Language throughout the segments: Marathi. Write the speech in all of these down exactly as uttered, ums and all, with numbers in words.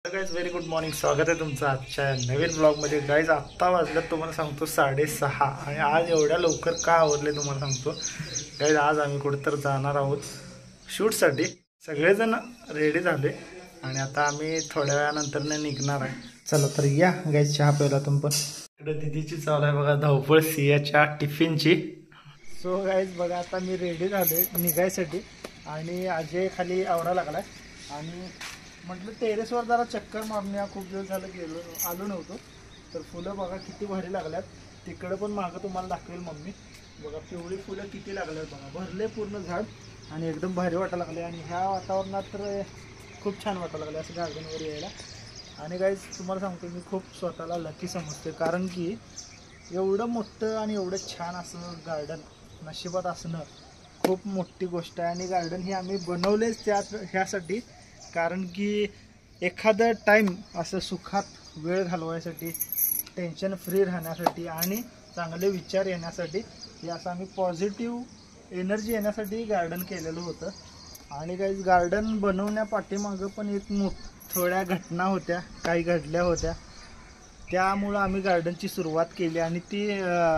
गाइज व्हेरी गुड मॉर्निंग, स्वागत आहे तुमचं आजच्या नवीन ब्लॉगमध्ये। गाइज आत्ता वाजलं तुम्हाला सांगतो साडेसहा, आणि आज एवढ्या लवकर का आवरले तुम्हाला सांगतो। गाइज आज आम्ही कुठेतरी जाणार आहोत शूटसाठी, सगळेजण रेडी झाले आणि आता आम्ही थोड्या वेळानंतर निघणार आहे। चला तर या गाइज, चहा प्यायला तुम्ही पण। इकडे दीदीची चालू आहे बघा धावपळ सियाच्या टिफिनची। सो गाइज बघा आता मी रेडी झाले निघायसाठी आणि अजय खाली आवरा लागलाय आणि म्हटलं टेरेसवर जरा चक्कर मारून या, खूप दिवस झालं गेलो आलो नव्हतो। तर फुलं बघा किती भारी लागल्यात, तिकडं पण मागं तुम्हाला दाखवेल मम्मी। बघा पिवळी फुलं किती लागल्यात बघा, भरले पूर्ण झाड आणि एकदम भारी वाटायला लागले। आणि ह्या वातावरणात तर खूप छान वाटायला लागले असं गार्डनवर यायला। आणि गाइज तुम्हाला सांगतो मी खूप स्वतःला लकी समजते, कारण की एवढं मोठं आणि एवढं छान असं गार्डन नशिबात असणं खूप मोठी गोष्ट आहे। आणि गार्डन ही आम्ही बनवलेच त्या ह्यासाठी, कारण की एखादं टाईम असं सुखात वेळ घालवायसाठी, टेन्शन फ्री राहण्यासाठी आणि चांगले विचार येण्यासाठी, हे असं आम्ही पॉझिटिव्ह एनर्जी येण्यासाठी गार्डन केलेलं होतं। आणि काही गार्डन बनवण्यापाठीमागं पण एक मोठ थोड्या घटना होत्या, काही घडल्या होत्या, त्यामुळं आम्ही गार्डनची सुरुवात केली आणि ती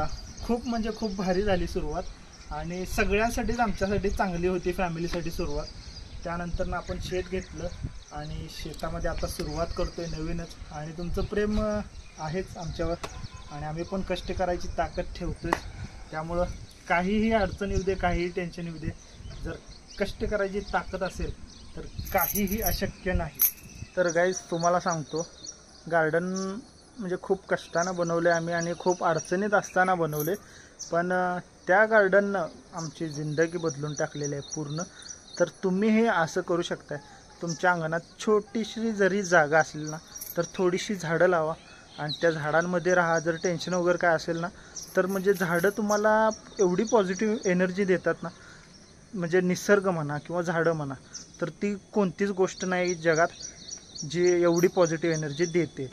खूप म्हणजे खूप भारी झाली सुरुवात। आणि सगळ्यांसाठीच आमच्यासाठी चांगली होती, फॅमिलीसाठी सुरुवात। त्यानंतर आपण शेत घेतलं आणि शेतामध्ये आता सुरुवात करतोय नवीनच। आणि तुमचं प्रेम आहेच आमच्यावर आणि आम्ही पण कष्ट करायची ताकद ठेवतोय। त्यामुळं काहीही अडचण येऊ दे, काहीही टेन्शन येऊ दे, जर कष्ट करायची ताकद असेल तर काहीही अशक्य नाही। तर गाईज तुम्हाला सांगतो गार्डन म्हणजे खूप कष्टानं बनवले आम्ही आणि खूप अडचणीत असताना बनवले, पण त्या गार्डननं आमची जिंदगी बदलून टाकलेली आहे पूर्ण। तर तुम्ही हे असं करू शकताय, तुमच्या अंगणात छोटीशी जरी जागा असेल ना तर थोडीशी झाडं लावा आणि त्या झाडांमध्ये राहा। जर टेन्शन वगैरे काय असेल ना तर म्हणजे झाडं तुम्हाला एवढी पॉझिटिव्ह एनर्जी देतात ना, म्हणजे निसर्ग म्हणा किंवा झाडं म्हणा, तर ती कोणतीच गोष्ट नाही जगात जी एवढी पॉझिटिव्ह एनर्जी देते।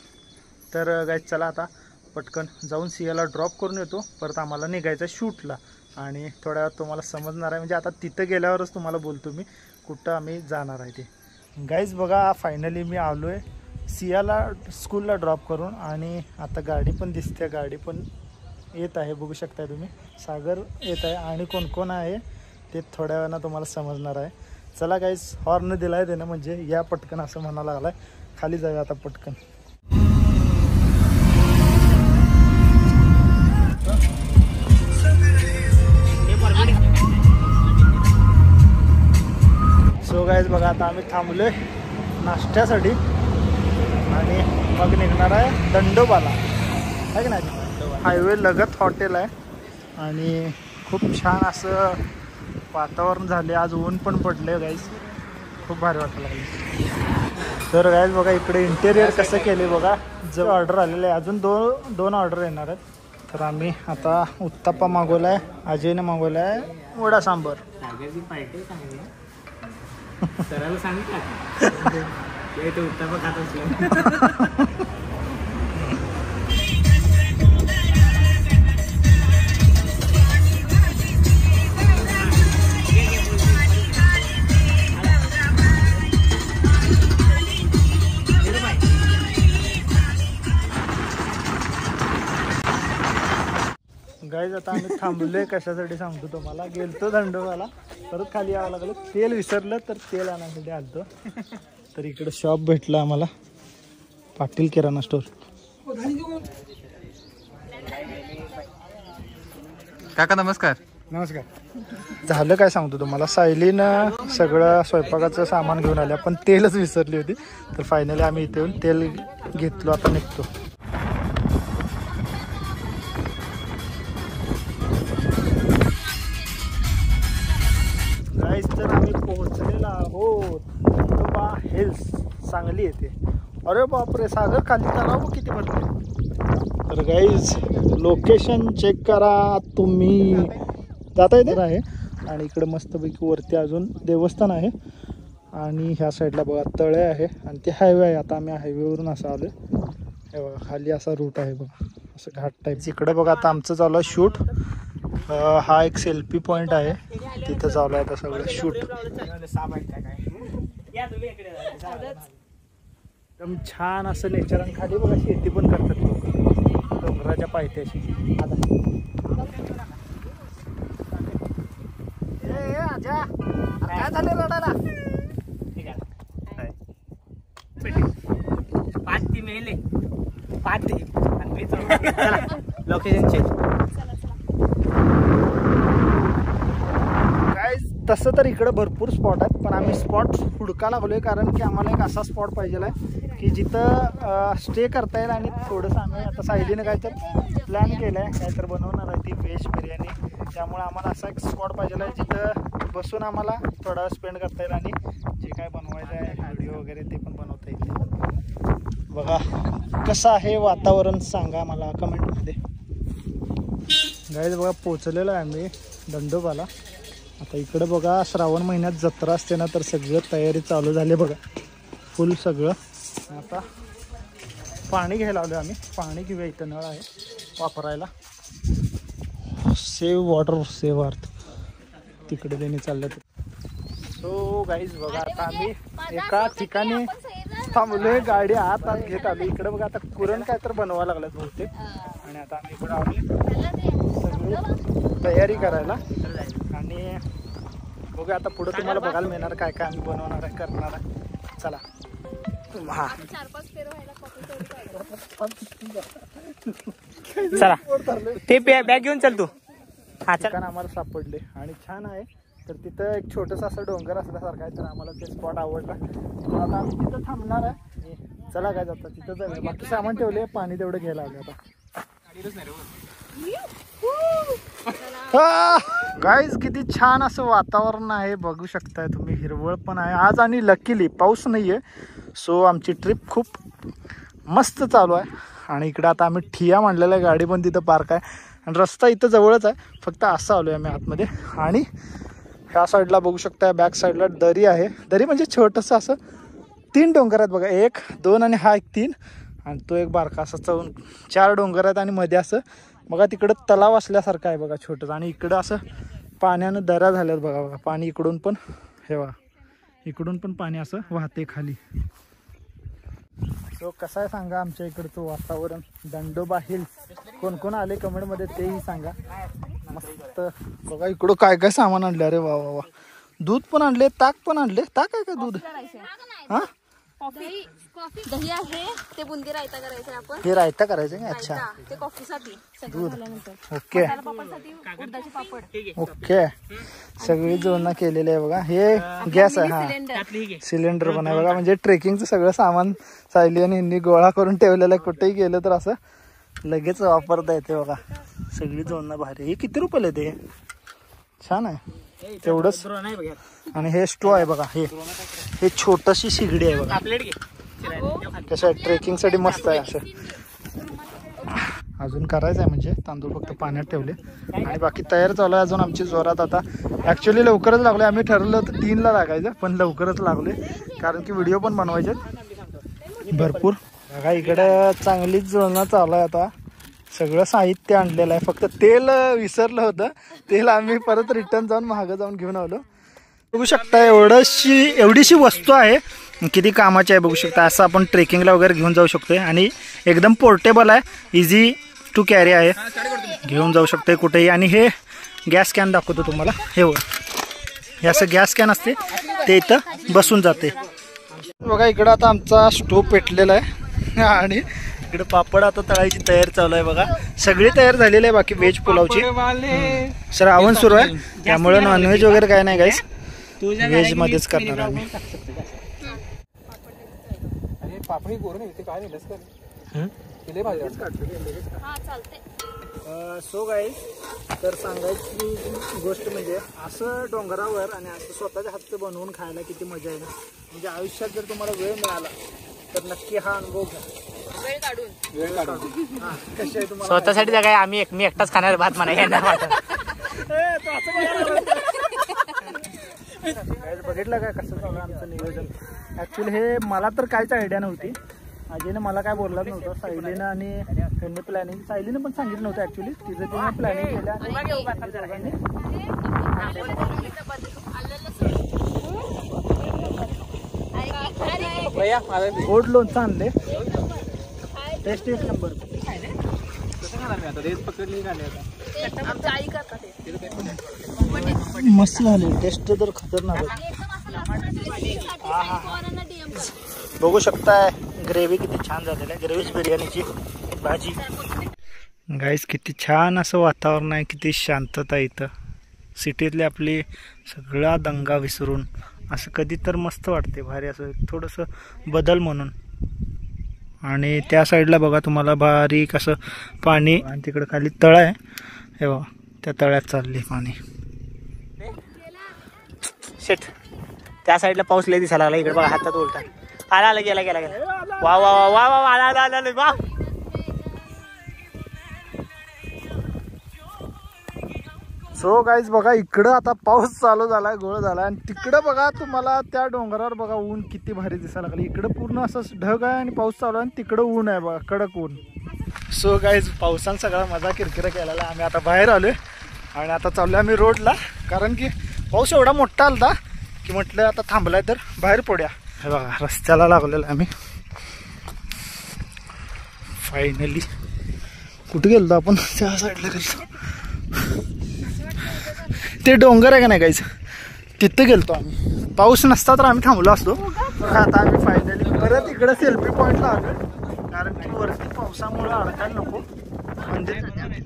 तर गाइस चला आता पटकन जाऊन सियाला ड्रॉप करून येतो, परत आम्हाला निघायचं शूटला आणि थोड्या वेळात तुम्हाला समजणार आहे, म्हणजे आता तिथं गेल्यावरच तुम्हाला बोलतो मी कुठं आम्ही जाणार आहे ते। गाईज बघा फायनली मी आलो आहे सियाला स्कूलला ड्रॉप करून आणि आता गाडी पण दिसते, गाडी पण येत आहे, बघू शकताय तुम्ही, सागर येत आहे आणि कोण कोण आहे ते थोड्या वेळानं तुम्हाला समजणार आहे। चला गाईज हॉर्न दिला आहे त्यानं, म्हणजे या पटकन असं म्हणायला लागला आहे। खाली जाऊया आता पटकन। सो गाइस बघा आता आम्ही थांबलोय नाश्त्यासाठी आणि मग निघणार आहे दंडोबाला, आहे की नाही। हायवे लगत हॉटेल आहे आणि खूप छान असं वातावरण झाले, आज ऊन पण पडले गाइस, खूप भारी वाटायला लागले। तर गाइस बघा इकडे इंटेरियर कसं केले बघा, जर ऑर्डर आलेलं आहे, अजून दोन दोन ऑर्डर येणार आहेत। तर आम्ही आता उत्तप्पा मागवला आहे, अजयने मागवला आहे वडा सांबर। सराला सांगितलं ते उत्तप्पा खात असलं। गाईज आता आम्ही थांबलोय कशासाठी सांगतो तुम्हाला, गेलतो दंडोबाला, परत खाली यावं लागलं, तेल विसरलं तर तेल आणण्यासाठी आलतो। तर इकडे शॉप भेटला आम्हाला, पाटील किराणा स्टोर। काका नमस्कार। नमस्कार। झालं काय सांगतो तुम्हाला, सायलीनं सगळं स्वयंपाकाचं सामान घेऊन आल्या पण तेलच विसरली होती। तर फायनली आम्ही इथे येऊन तेल घेतलो, आता निघतो। तर आम्ही पोहोचलेला आहोत दंडोबा हिल्स, सांगली येथे। अरे बापरे, सागर खाली तलाव किती भरले। तर गाईज लोकेशन चेक करा तुम्ही, जाता येते आहे आणि इकडे मस्तपैकी वरती अजून देवस्थान आहे आणि ह्या साईडला बघा तळे आहे आणि ते हायवे आहे। आता आम्ही हायवेवरून असं आलो, हे बघा खाली असा रूट आहे बघा, असं घाट टाईप। इकडे बघा आता आमचं चालू आहे शूट, हा एक सेल्फी पॉइंट आहे, तिथं चालू आहे आता सगळं शूट। एकदम छान असं नेचर आणि खाली बघा शेती पण करतात लोक डोंगराच्या पायथ्याशी. आता ए, ए, आजा, काय झालं रडायला? पाच ती मेले पाच ती लोकेशन चेंज. काय तसं तर इकडे भरपूर स्पॉट आहेत पण आम्ही स्पॉट हुडका लागलोय कारण की आम्हाला एक असा स्पॉट पाहिजे आहे की जिथं स्टे करता येईल आणि थोडंसं आम्ही आता सायलीने काय तर प्लॅन केलं आहे काय तर बनवणार आहे ती व्हेज बिर्याणी. त्यामुळे आम्हाला असा एक स्पॉट पाहिजे आहे जिथं बसून आम्हाला थोडा स्पेंड करता येईल आणि जे काय बनवायचं आहे व्हिडिओ वगैरे ते पण बनवता येईल. बघा कसं आहे वातावरण सांगा मला कमेंटमध्ये. गाईज बघा पोचलेलो आहे आम्ही दंडोबाला. आता इकडं बघा श्रावण महिन्यात जत्रा असते ना तर सगळं तयारी चालू झाली बघा फुल सगळं. आता पाणी घ्यायला आलो आम्ही. पाणी घेऊया इथं नळ आहे वापरायला. सेव्ह वॉटर सेव्ह अर्थ तिकडे त्यांनी चाललं. सो गाईज बघा आता आम्ही एका ठिकाणी थांबलोय. गाडी आत आत घेत आलो. इकडे बघा आता कुरण काय तर बनवायला लागलं बहुतेक आणि आता आम्ही इकडे आलो सगळी तयारी करायला आणि बघा आता पुढे तुम्हाला बघायला मिळणार काय काय आम्ही बनवणार आहे करणार आहे. चला. हा चला ते बॅग घेऊन चल तू. हा ठिकाण आम्हाला सापडले आणि छान आहे. तर तिथं एक छोटंसं असं डोंगर असल्यासारखं आहे तर आम्हाला ते स्पॉट आवडला. तर आता आम्ही तिथं थांबणार आहे. चला काय जातं तिथं जाऊया. बाकी सामान ठेवले पाणी तेवढं घ्यायला आलं आता. गाईज किती छान असं वातावरण आहे बघू शकताय तुम्ही. हिरवळ पण आहे आज आणि लकीली पाऊस नाही आहे. सो आमची ट्रिप खूप मस्त चालू आहे. आणि इकडं आता आम्ही ठिया मांडलेला आहे. गाडी पण तिथं पार्क आहे आणि रस्ता इथं जवळच आहे. फक्त असं आलो आहे आम्ही आतमध्ये. आणि ह्या साईडला बघू शकता बॅक साईडला दरी आहे. दरी म्हणजे छोटंसं असं तीन डोंगर आहेत बघा. एक दोन आणि हा एक तीन आणि तो एक बारका असा चौन चार डोंगर आहेत आणि मध्ये असं बघा तिकडं तलाव असल्यासारखं आहे बघा छोटंसं. आणि इकडं असं पाण्यानं दऱ्या झाल्यात बघा बघा. पाणी इकडून पण हे बघा इकडून पण पाणी असं वाहते खाली. सो कसं आहे सांगा आमच्या इकडचं वातावरण. दंडोबा हिल्स कोण कोण आले कमेंटमध्ये तेही सांगा. मस्त बघा इकडं काय काय सामान आणले. अरे वा वा वा. दूध पण आणले ताक पण आणले. ताक आहे का दूध? हा दही आहे ते बुंदी रायता करायचं आपण. हे रायता करायचं का? अच्छा ते कॉफीसाठी दूध. ओके ओके सगळी जोडणं केलेली आहे बघा. हे गॅस आहे हा सिलेंडर पण आहे बघा. म्हणजे ट्रेकिंगचं सगळं सामान सायली आणि यांनी गोळा करून ठेवलेलं आहे. कुठेही गेलं तर असं लगेच वापरता येते बघा. सगळी जोडणं भारी. हे किती रुपयाला ते? छान आहे तेवढंच. आणि हे स्टो आहे बघा. हे हे छोटशी शिगडी आहे बघा. कसं आहे ट्रेकिंग साठी मस्त आहे. असं अजून करायचं आहे म्हणजे तांदूळ फक्त पाण्यात ठेवले आणि बाकी तयार चालू आहे अजून आमची जोरात. आता ऍक्च्युली लवकरच लागले. आम्ही ठरवलं होतं तीनला लागायचं पण लवकरच लागले कारण की व्हिडिओ पण बनवायचे भरपूर. बघा इकडं चांगलीच जोडणं चालू आहे. आता सगळं साहित्य आणलेलं आहे. फक्त तेल विसरलं होतं. तेल आम्ही परत रिटर्न जाऊन महाग जाऊन घेऊन आलो. बघू शकता एवढीशी एवढीशी वस्तू आहे. किती कामाची आहे बघू शकता. असं आपण ट्रेकिंगला वगैरे घेऊन जाऊ शकतोय आणि एकदम पोर्टेबल आहे. इझी टू कॅरी आहे. घेऊन जाऊ शकतोय कुठेही. आणि हे गॅस कॅन दाखवतो तुम्हाला. हे वर हे असं गॅस कॅन असते ते इथं बसून जाते बघा. इकडं आता आमचा स्टोव पेटलेला आहे आणि इकडे पापड आता तळायची तयारी चालू आहे बघा. सगळी तयार झालेली आहे. बाकी व्हेज पुलावची. श्रावण सुरू आहे त्यामुळे नॉनव्हेज वगैरे काय नाही गाईस. व्हेज मध्येच करणार आम्ही. सो गाईस तर सांगायची गोष्ट म्हणजे असं डोंगरावर आणि असं स्वतःच्या हातचं बनवून खायला किती मजा आहे ना. म्हणजे आयुष्यात जर तुम्हाला वेळ मिळाला तर नक्की हा अनुभव घ्या. वेळ काढून वेळ काढून हा कशी आहे तुम्हाला स्वतःसाठी काय आम्ही एक मी एकटाच खाणार भात म्हणा येणार. बघितलं काय कसं चालू आमचं नियोजन. ऍक्च्युली हे मला तर काहीच आयडिया नव्हती. अजयने मला काय बोललाच नव्हतं. सायलीनं आणि त्यांनी प्लॅनिंग सायलीनं पण सांगितलं नव्हतं ऍक्च्युली. तिचं तिने प्लॅनिंग केलं गोड लोणचं आणले. टेस्ट एक नंबर. मस्त झाले. टेस्ट तर खतरनाक. बघू शकताय ग्रेव्ही किती छान झालेली आहे. ग्रेव्हीच बिर्याणीची भाजी. गाईस किती छान असं वातावरण आहे. किती शांतता इथं. सिटीतली आपली सगळा दंगा विसरून असं कधी तर मस्त वाटते. भारी असं थोडंसं बदल म्हणून. आणि त्या साईडला बघा तुम्हाला बारीक असं पाणी आणि तिकडं खाली तळ आहे. हे बघा त्या तळ्यात चालली पाणी. शेट त्या साईडला पाऊस लय दिसायला लागला. इकडे बघा हातात उलटा आला आला गेला गेला गेला. वा वा वा वा वा आला आला आला वा. सो गाईज बघा इकडं आता पाऊस चालू झालाय. गोळ झालाय. आणि तिकडं बघा तुम्हाला त्या डोंगरावर बघा ऊन किती भारी दिसायला लागलं. इकडं पूर्ण असं ढग आहे आणि पाऊस चालू आहे. आणि तिकडं ऊन आहे बघा कडक ऊन. सो गाईज पावसानं सगळा मजा किरकिरा केलेला. आम्ही आता बाहेर आलोय आणि आता चाललोय आम्ही रोडला. कारण की पाऊस एवढा मोठा आलता की म्हटलं आता थांबलाय तर बाहेर पडूया. हे बघा रस्त्याला लागलेला आम्ही फायनली. कुठे गेलो आपण? त्या साईडला गेलो. ते डोंगर आहे का नाही गाईज तिथं गेलतो आम्ही. पाऊस नसता तर आम्ही थांबलो असतो. आता आम्ही फायनली परत इकडे सेल्फी पॉईंटला आलो. कारण की वरती पावसामुळे अडकायला नको म्हणजे.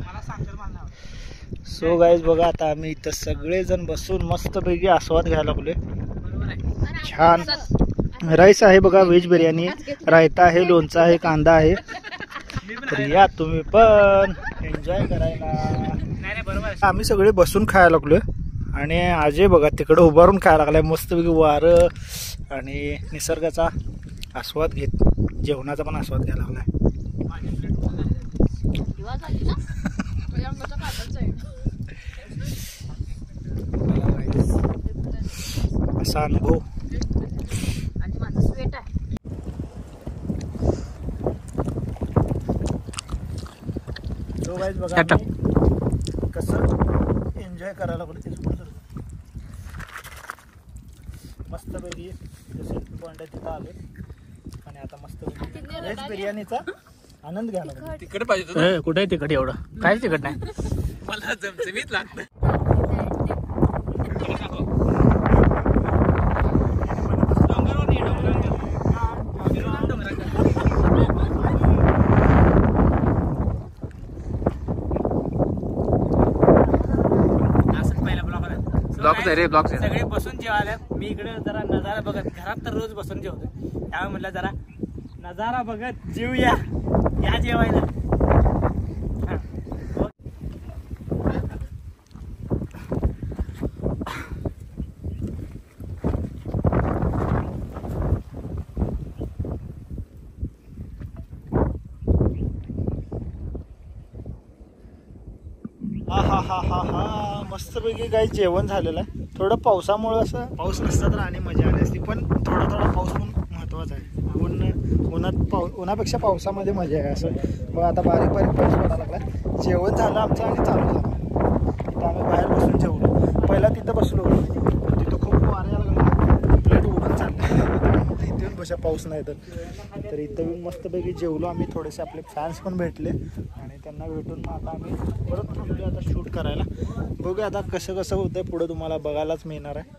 सो गाईज बघा आता आम्ही इथं सगळेजण बसून मस्तपैकी आस्वाद घ्यायला लागलोय. छान राईस आहे बघा. व्हेज बिर्याणी, रायता आहे, लोणचं आहे, कांदा आहे. तर या तुम्ही पण एन्जॉय करायला. आम्ही सगळे बसून खायला लागलोय. आणि अजय बघा तिकडं उभारून खायला लागलाय मस्तपैकी. वारं आणि निसर्गाचा आस्वाद घेत जेवणाचा पण आस्वाद घ्यायला लागलाय. असा अनुभव. बघा कसं एन्जॉय करायला लागलो. तिथं मस्तपैकी सेल्फी पॉईंट आहे तिथं आलो. आणि आता मस्तपैकी व्हेज बिर्याणीचा आनंद घ्यायला लागलो. तिकड पाहिजे. कुठे आहे तिकड? एवढं काय तिकड नाही मला जमजमीत लागतं. सगळे बसून जेवायला. मी इकडे जरा नजारा बघत. घरात तर रोज बसून जेवतो. त्यामुळे म्हटलं जरा नजारा बघत जेवूया. या जेवायला. हा हा हा हा हा मस्तपैकी काही जेवण झालेलं आहे. थोडं पावसामुळे असं पाऊस नसता तर आणि मजा आली असती. पण थोडा थोडा पाऊस पण महत्त्वाचा आहे. ऊन उन्हात पाऊ उन्हापेक्षा पावसामध्ये मजा आहे. असं मग आता बारीक बारीक पाऊस पडायला लागला. जेवण झालं आमचं आणि चालू झालं. तिथं आम्ही बाहेर बसून जेवलो. पहिला तिथं बसलो होतो. तिथं खूप वारे यायला लागला. प्लेट उडून चाललं. इथे येऊन बशा पाऊस नाही तर तर इथं येऊन मस्तपैकी जेवलो आम्ही. थोडेसे आपले फॅन्स पण भेटले आणि त्यांना भेटून मग आता आम्ही परत थांबलो आता शूट करायला. बघूया आता कसं कसं होतंय पुढे तुम्हाला बघायलाच मिळणार आहे.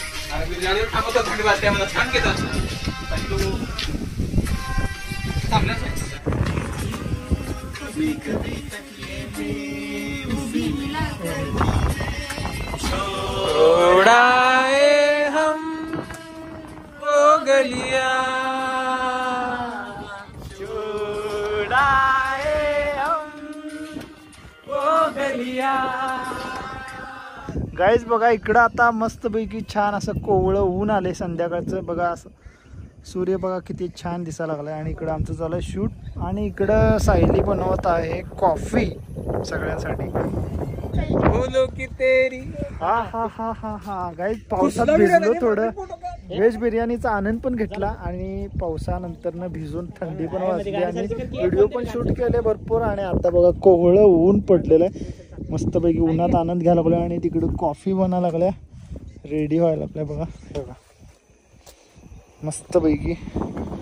हम वो गलिया गाईज बघा इकडं आता मस्तपैकी छान असं कोवळं ऊन आले संध्याकाळचं. बघा असं सूर्य बघा किती छान दिसायला लागलाय. आणि इकडं आमचं चालू आहे शूट. आणि इकडं सायली बनवत आहे कॉफी सगळ्यांसाठी. हा हा हा हा हा गाईज पावसात भिजलो थोडं. व्हेज बिर्याणीचा आनंद पण घेतला आणि पावसानंतर भिजून थंडी पण वाजली. आणि व्हिडिओ पण शूट केले भरपूर. आणि आता बघा कोवळं ऊन पडलेलं आहे. मस्तपैकी उन्हात आनंद घ्यायला लागला. आणि तिकडं कॉफी बनायला लागल्या. रेडी व्हायला लागल्या बघा बघा मस्तपैकी.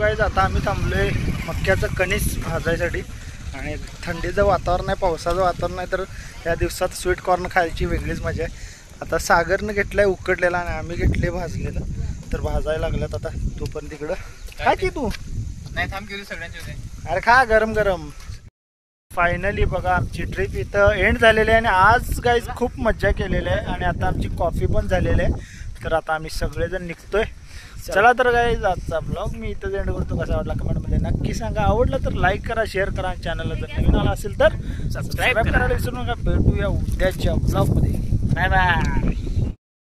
गाईज आता आम्ही थांबलोय मक्याचं कणीस भाजायसाठी आणि थंडीचं वातावरण आहे, पावसाचं वातावरण आहे, तर या दिवसात स्वीट कॉर्न खायची वेगळीच मजा आहे. आता सागरनं घेतलाय उकडलेला आणि आम्ही घेतले भाजलेलं, तर भाजायला लागल्यात. आता तू पण तिकडं काय की तू नाही थांब घेऊ सगळ्यांचे. अरे खा गरम गरम. फायनली बघा आमची ट्रिप इथं एंड झालेली आहे आणि आज गाईज खूप मज्जा केलेली आहे आणि आता आमची कॉफी पण झालेली आहे. तर आता आम्ही सगळेजण निघतोय. चला तर गाईज आजचा ब्लॉग मी इथं एंड करतो. कसा वाटला कमेंटमध्ये नक्की सांगा. आवडलं तर लाईक करा, शेअर करा. चॅनलला जर नवीन आला असेल तर सबस्क्राईब करायला विसरू नका. भेटूया उद्याच्या ब्लॉगमध्ये. Bye bye.